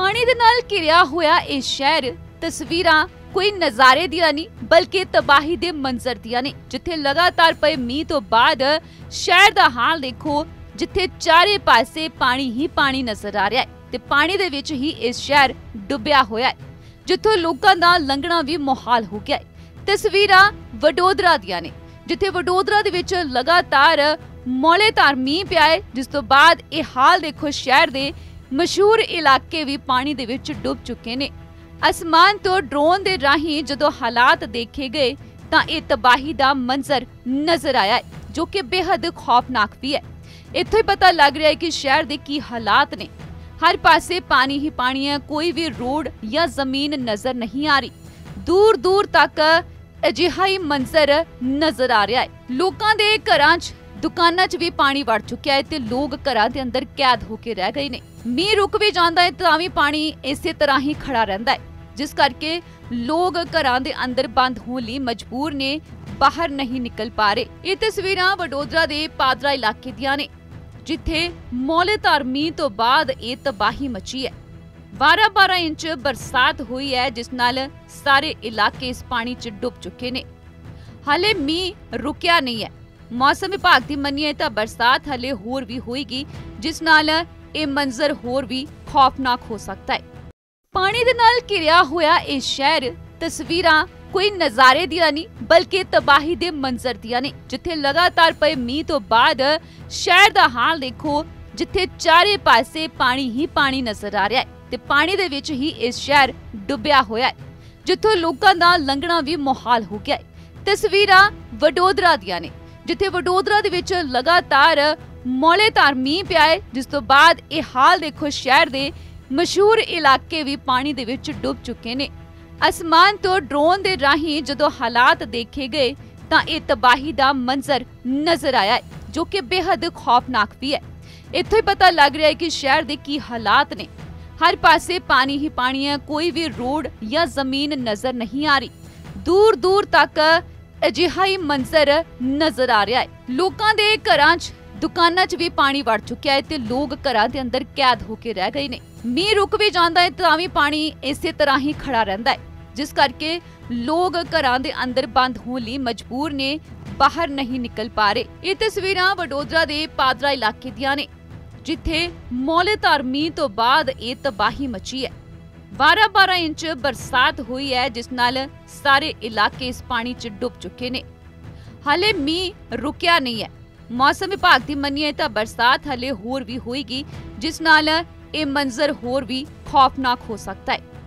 पानी दे नाल घिरिया होया इह शहर तस्वीरां कोई नज़ारे दियां नहीं बल्कि तबाही दे मंजर दियां ने। जिथे लगातार पे मींह तो बाद शहर दा हाल देखो, जिथे चारे पासे पानी ही पानी नजर आ रहा है ते पानी दे विच ही इह शहर डुबिया होया है, जिथों लोकां दा लंघना भी मुहाल हो गया है। तस्वीरां वडोदरा दियां ने, जिथे वडोदरा दे विच लगातार मौलेधार मींह पिया है, जिस तो बाद इह हाल देखो शहर दे मशहूर इलाके भी पानी दे विच डुब चुके ने। आसमान तो ड्रोन दे राही जदों हालात देखे गए तां इह तबाही दा मंजर नजर आया है, जो कि बेहद खौफनाक भी है। इत्थों ही पता लग रहा है कि शहर दे की हालात ने। हर पासे पानी ही पानी है, कोई भी रोड या जमीन नजर नहीं आ रही। दूर दूर तक अजिहा ही मंजर नजर आ रहा है। लोकां दे घरां च दुकानां च भी पानी वड़ चुकिया है ते लोग घरां दे अंदर कैद होके रह गए ने। मींह रुक भी जांदा है तां भी पानी इसे तरह ही खड़ा रहिंदा है, जिस करके लोग घरां दे अंदर बंद होण लई मजबूर ने, बाहर नहीं निकल पा रहे। ये तस्वीरां वडोदरा दे पादरा इलाके दियां ने, जिथे मौलेधार मींह तो बाद ये तबाही मची है। 12-12 इंच बरसात हुई है, जिस नाल सारे इलाके इस पानी च डुब चुके ने। हाले मींह रुकिया नहीं है। मौसम विभाग की मन्निए तां बरसात हाले होर भी होएगी, जिस नाल ये मंजर होर भी खौफनाक हो सकता है। पानी दे नाल घिरिया होया इह शहर तस्वीरां कोई नज़ारे दियां नहीं बल्कि तबाही दे मंजर दियां ने। जिथे लगातार पे मींह तो बाद शहर दा हाल देखो, जिथे चारे पासे पानी ही पानी नजर आ रहा है ते पानी दे विच ही इस शहर डुबिया होया है, जिथों लोकां दा लंघना भी मुहाल हो गया है। तस्वीरां वडोदरा दियां ने, जिथे वडोदरा दे विच लगातार मौलेधार मींह पिया है, जिस तो बाद ये हाल देखो शहर दे मशहूर इलाके भी पानी दे विच डुब चुके ने। आसमान तो ड्रोन दे राही जदों हालात देखे गए तां इह तबाही दा मंजर नजर आया है, जो कि बेहद खौफनाक भी है। इत्थों ही पता लग रहा है कि शहर दे की हालात ने। हर पासे पानी ही पानी है, कोई भी रोड या जमीन नजर नहीं आ रही। दूर दूर तक अजिहा ही मंजर नजर आ रहा है। लोकां दे घरां च दुकानां च भी पानी वड़ चुकिया है ते लोग घरां दे अंदर कैद होके रह गए ने। मींह रुक भी जांदा है तां भी पानी इसे तरह ही खड़ा रहिंदा है, जिस करके लोग घरां दे अंदर बंद होण लई मजबूर ने, बाहर नहीं निकल पा रहे। ये तस्वीरां वडोदरा दे पादरा इलाके दियां ने, जिथे मौलेधार मींह तो बाद ये तबाही मची है। 12-12 इंच बरसात हुई है, जिस नाल सारे इलाके इस पानी च डुब चुके ने। हाले मींह रुकिया नहीं है। मौसम विभाग की मन्निए तां बरसात हाले होर भी होएगी, जिस नाल ये मंजर होर भी खौफनाक हो सकता है।